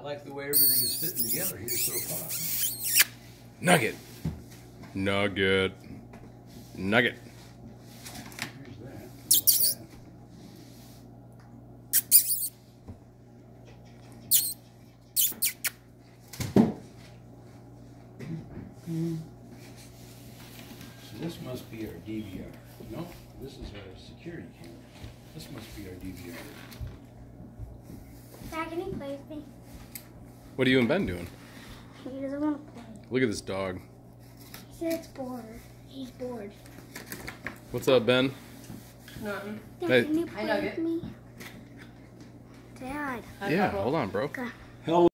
like the way everything is fitting together here so far. Nugget. Nugget. Nugget. Here's that. How about that? So this must be our DVR. No, this is our security camera. This must be our DVR. Dad, can you play with me? What are you and Ben doing? He doesn't want to play. Look at this dog. He said it's bored. He's bored. What's up, Ben? Nothing. Dad, Hey. can you Hi, play Nugget. with me? Dad. Yeah, hold on, bro. Okay.